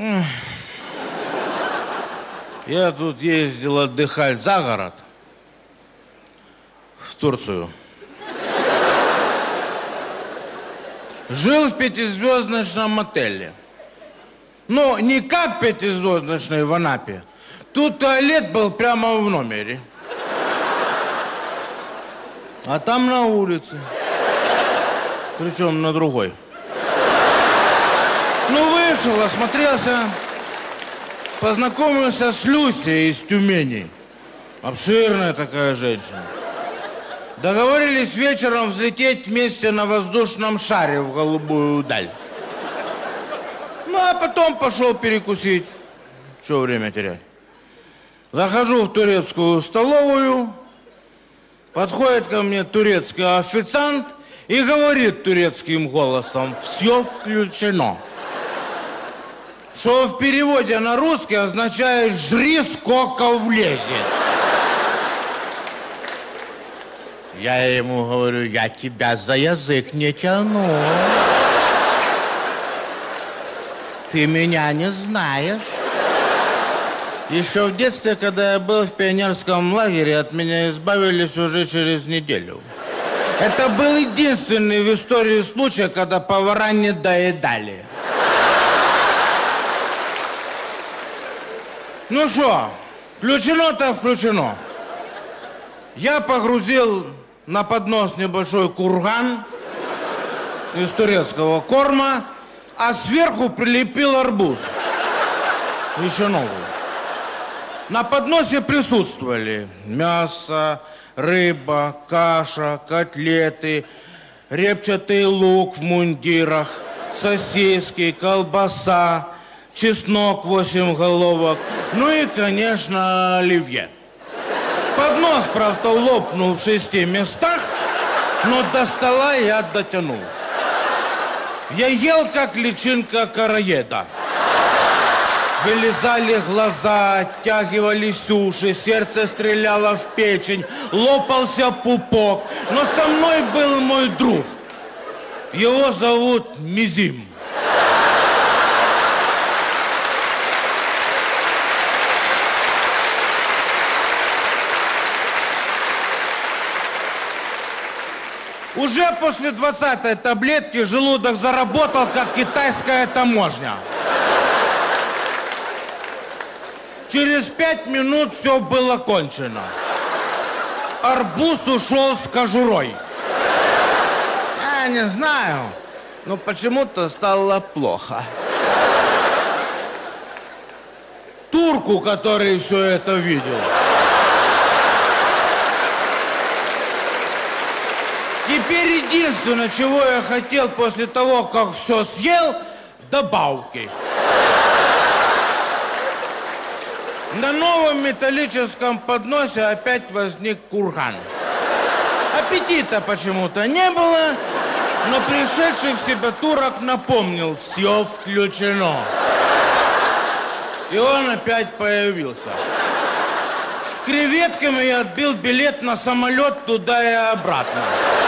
Я тут ездил отдыхать за город, в Турцию. Жил в пятизвездочном отеле. Ну, не как пятизвездочный в Анапе. Тут туалет был прямо в номере. А там на улице. Причем на другой. Ну, вышел, осмотрелся, познакомился с Люсей из Тюмени. Обширная такая женщина. Договорились вечером взлететь вместе на воздушном шаре в голубую даль. Ну, а потом пошел перекусить. Что время терять? Захожу в турецкую столовую, подходит ко мне турецкий официант и говорит турецким голосом: «Все включено». Что в переводе на русский означает «жри, сколько влезет». Я ему говорю: я тебя за язык не тяну. Ты меня не знаешь. Еще в детстве, когда я был в пионерском лагере, от меня избавились уже через неделю. Это был единственный в истории случай, когда повара не доедали. Ну что, включено-то включено. Я погрузил на поднос небольшой курган из турецкого корма, а сверху прилепил арбуз. Еще новый. На подносе присутствовали мясо, рыба, каша, котлеты, репчатый лук в мундирах, сосиски, колбаса, чеснок 8 головок, ну и, конечно, оливье. Поднос, правда, лопнул в 6 местах, но до стола я дотянул. Я ел, как личинка короеда. Вылезали глаза, оттягивались уши, сердце стреляло в печень, лопался пупок. Но со мной был мой друг. Его зовут Мизим. Уже после 20-й таблетки желудок заработал, как китайская таможня. Через 5 минут все было кончено. Арбуз ушел с кожурой. Я не знаю, но почему-то стало плохо. Турку, который все это видел. Теперь единственное, чего я хотел после того, как все съел, добавки. На новом металлическом подносе опять возник курган. Аппетита почему-то не было, но пришедший в себя турок напомнил: все включено. И он опять появился. Креветками я отбил билет на самолет туда и обратно.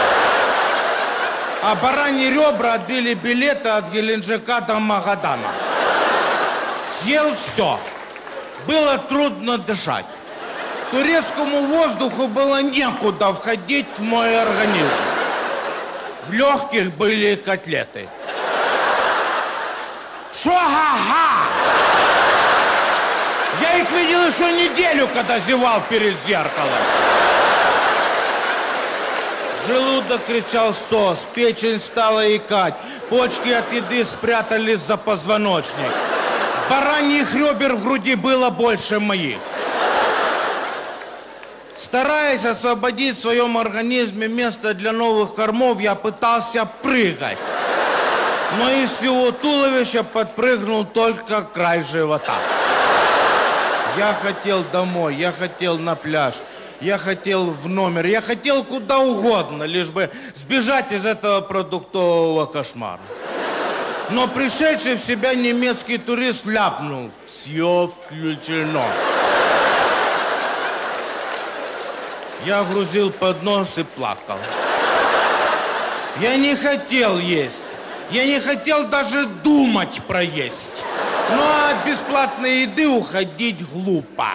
А бараньи ребра отбили билеты от Геленджика до Магадана. Съел все. Было трудно дышать. Турецкому воздуху было некуда входить в мой организм. В легких были котлеты. Шо-ха-ха! Я их видел еще неделю, когда зевал перед зеркалом. Желудок кричал сос, печень стала икать, почки от еды спрятались за позвоночник. Бараньих ребер в груди было больше моих. Стараясь освободить в своем организме место для новых кормов, я пытался прыгать. Но из всего туловища подпрыгнул только край живота. Я хотел домой, я хотел на пляж, я хотел в номер, я хотел куда угодно, лишь бы сбежать из этого продуктового кошмара. Но пришедший в себя немецкий турист ляпнул: все включено. Я грузил поднос и плакал. Я не хотел есть. Я не хотел даже думать про есть. Ну, а от бесплатной еды уходить глупо.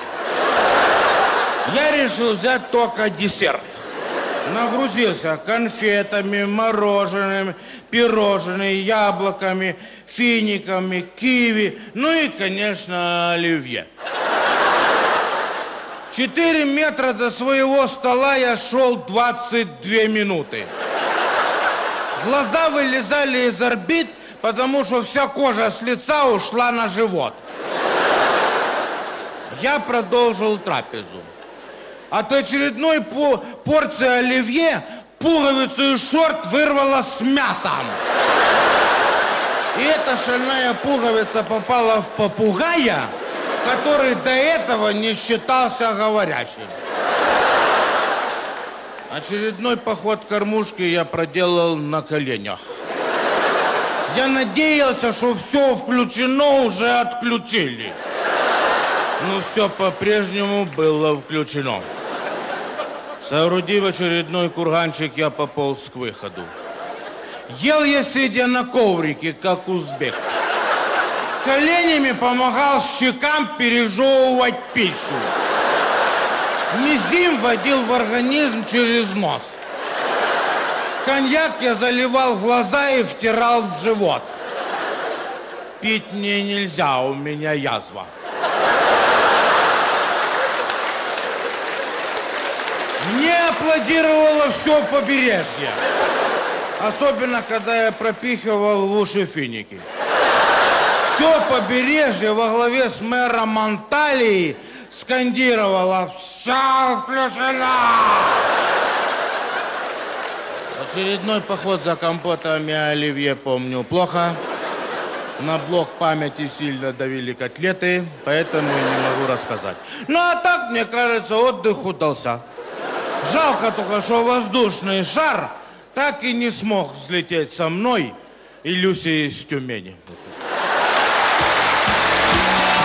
Я решил взять только десерт. Нагрузился конфетами, мороженым, пирожными, яблоками, финиками, киви, ну и, конечно, оливье. 4 метра до своего стола я шел 22 минуты. Глаза вылезали из орбит, потому что вся кожа с лица ушла на живот. Я продолжил трапезу. От очередной порции оливье пуговицу из шорт вырвало с мясом. И эта шальная пуговица попала в попугая, который до этого не считался говорящим. Очередной поход к кормушке я проделал на коленях. Я надеялся, что все включено уже отключили. Но все по-прежнему было включено. Соорудив очередной курганчик, я пополз к выходу. Ел я, сидя на коврике, как узбек. Коленями помогал щекам пережевывать пищу. Мизим вводил в организм через нос. Коньяк я заливал в глаза и втирал в живот. Пить мне нельзя, у меня язва. Мне аплодировало все побережье. Особенно, когда я пропихивал в уши финики. Все побережье во главе с мэром Анталии скандировало: «Все включено!» Очередной поход за компотами оливье помню плохо. На блок памяти сильно давили котлеты, поэтому не могу рассказать. Ну а так, мне кажется, отдых удался. Жалко только, что воздушный шар так и не смог взлететь со мной и Люсей из Тюмени.